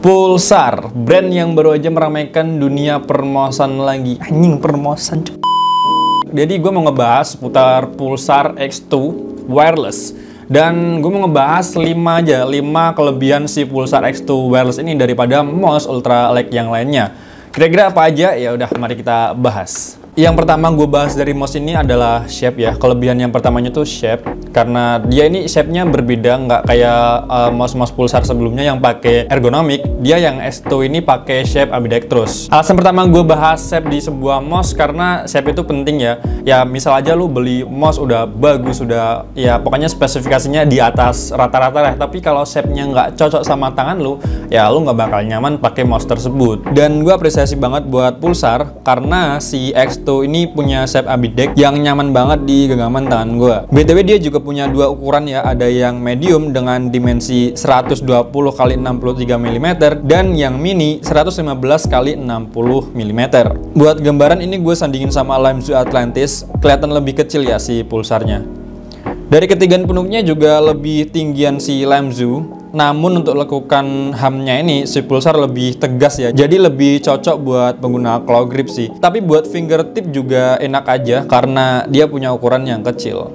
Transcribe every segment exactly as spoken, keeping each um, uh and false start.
Pulsar, brand yang baru aja meramaikan dunia permosan lagi. Anjing, permosan. Jadi gue mau ngebahas seputar Pulsar X dua Wireless. Dan gue mau ngebahas lima aja, lima kelebihan si Pulsar X dua Wireless ini daripada mouse Ultra Lite yang lainnya. Kira-kira apa aja? Ya udah, mari kita bahas. Yang pertama gue bahas dari mouse ini adalah shape ya. Kelebihan yang pertamanya tuh shape, karena dia ini shape-nya berbeda, nggak kayak uh, mouse-mouse Pulsar sebelumnya yang pakai ergonomik. Dia yang X dua ini pakai shape ambidextrous. Alasan pertama gue bahas shape di sebuah mouse karena shape itu penting ya. Ya misal aja lu beli mouse udah bagus, udah ya pokoknya spesifikasinya di atas rata-rata lah. Tapi kalau shape-nya nggak cocok sama tangan lu, ya lu nggak bakal nyaman pakai mouse tersebut. Dan gue apresiasi banget buat Pulsar karena si X dua ini punya shape ambidex yang nyaman banget di genggaman tangan gue. B T W dia juga punya dua ukuran ya, ada yang medium dengan dimensi seratus dua puluh kali enam puluh tiga milimeter dan yang mini seratus lima belas kali enam puluh milimeter. Buat gambaran ini gue sandingin sama Limezoo Atlantis, kelihatan lebih kecil ya si Pulsarnya. Dari ketigan penungnya juga lebih tinggian si Limezoo. Namun untuk lakukan hamnya ini si Pulsar lebih tegas ya, jadi lebih cocok buat pengguna claw grip sih. Tapi buat fingertip juga enak aja karena dia punya ukuran yang kecil.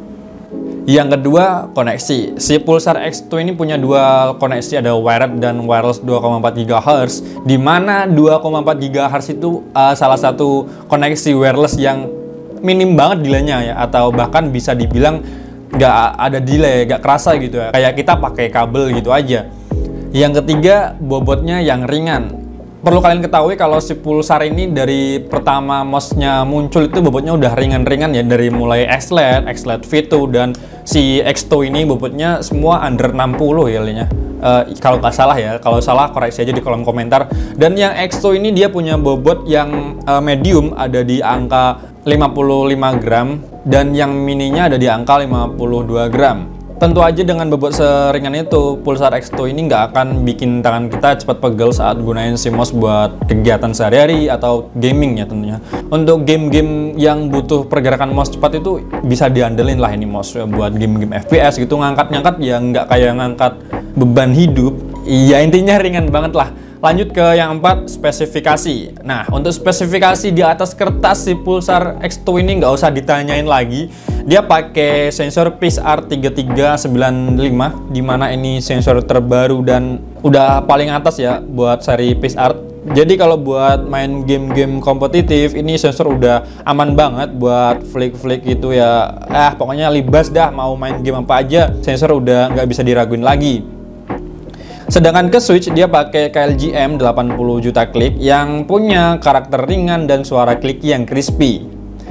Yang kedua, koneksi. Si Pulsar X dua ini punya dua koneksi, ada wired dan wireless dua koma empat gigahertz, di mana dua koma empat gigahertz itu uh, salah satu koneksi wireless yang minim banget delaynya ya, atau bahkan bisa dibilang nggak ada delay, nggak kerasa gitu ya, kayak kita pakai kabel gitu aja. Yang ketiga, bobotnya yang ringan. Perlu kalian ketahui kalau si Pulsar ini dari pertama mouse-nya muncul itu bobotnya udah ringan-ringan ya, dari mulai X-Lite, X-Lite V dua, dan si X dua ini bobotnya semua under enam puluh ya lihatnya. Uh, kalau nggak salah ya, kalau salah koreksi aja di kolom komentar. Dan yang X dua ini dia punya bobot yang uh, medium, ada di angka lima puluh lima gram, dan yang mininya ada di angka lima puluh dua gram. Tentu aja dengan bobot seringan itu, Pulsar X dua ini nggak akan bikin tangan kita cepat pegel saat gunain si mouse buat kegiatan sehari-hari atau gaming ya tentunya. Untuk game-game yang butuh pergerakan mouse cepat itu bisa diandelin lah ini mouse ya, buat game-game F P S gitu, ngangkat-ngangkat ya nggak kayak ngangkat beban hidup. Ya intinya ringan banget lah. Lanjut ke yang empat, spesifikasi. Nah, untuk spesifikasi di atas kertas si Pulsar X dua ini nggak usah ditanyain lagi. Dia pakai sensor P I X R tiga tiga sembilan lima, dimana ini sensor terbaru dan udah paling atas ya buat seri P I X R. Jadi kalau buat main game-game kompetitif, ini sensor udah aman banget buat flick-flick gitu ya. Eh, pokoknya libas dah, mau main game apa aja, sensor udah nggak bisa diraguin lagi. Sedangkan ke switch dia pakai K L G M delapan puluh juta klik yang punya karakter ringan dan suara klik yang crispy.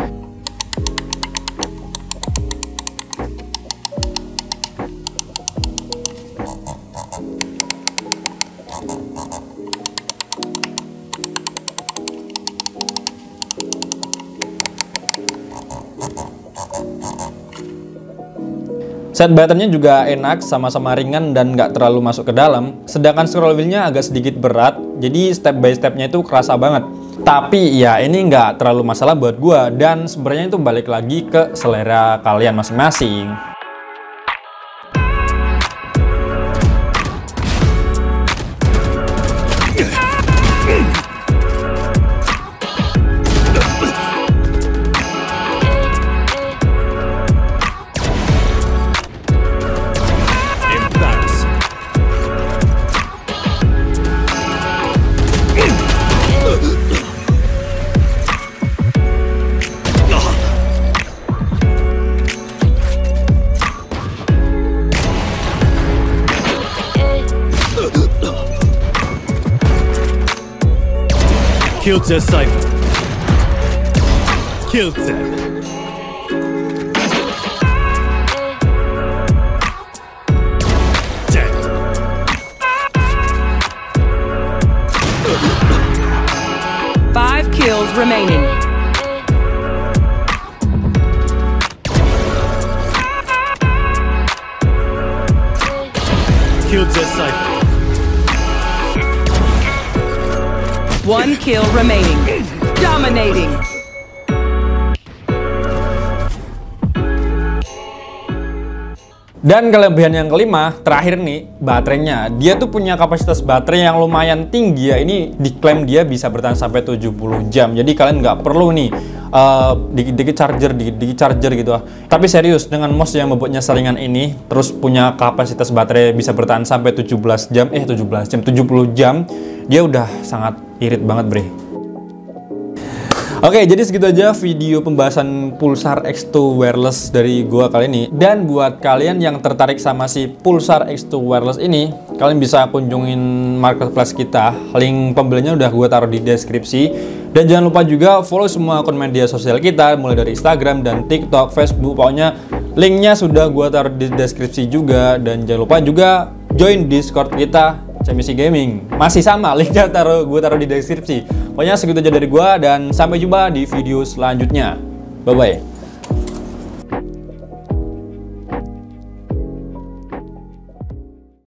Set buttonnya juga enak, sama-sama ringan dan nggak terlalu masuk ke dalam. Sedangkan scroll wheelnya agak sedikit berat, jadi step by stepnya itu kerasa banget. Tapi ya ini nggak terlalu masalah buat gua, dan sebenarnya itu balik lagi ke selera kalian masing-masing. Killed the Cypher. Killed them. Dead. Five kills remaining. Killed the Cypher. One kill remaining. Dominating. Dan kelebihan yang kelima, terakhir nih, baterainya. Dia tuh punya kapasitas baterai yang lumayan tinggi ya. Ini diklaim dia bisa bertahan sampai tujuh puluh jam. Jadi kalian nggak perlu nih uh, dikit-dikit charger, dikit-dikit charger gitu. Tapi serius, dengan mouse yang membuatnya saringan ini, terus punya kapasitas baterai bisa bertahan sampai tujuh belas jam, eh tujuh belas jam, tujuh puluh jam, dia udah sangat irit banget, bre. Oke, jadi segitu aja video pembahasan Pulsar X dua Wireless dari gua kali ini. Dan buat kalian yang tertarik sama si Pulsar X dua Wireless ini, kalian bisa kunjungin marketplace kita. Link pembelinya udah gua taruh di deskripsi. Dan jangan lupa juga follow semua akun media sosial kita, mulai dari Instagram dan TikTok, Facebook. Pokoknya linknya sudah gua taruh di deskripsi juga. Dan jangan lupa juga join Discord kita, Cemisi Gaming. Masih sama, linknya taruh gue taruh di deskripsi. Pokoknya segitu aja dari gue, dan sampai jumpa di video selanjutnya. Bye bye.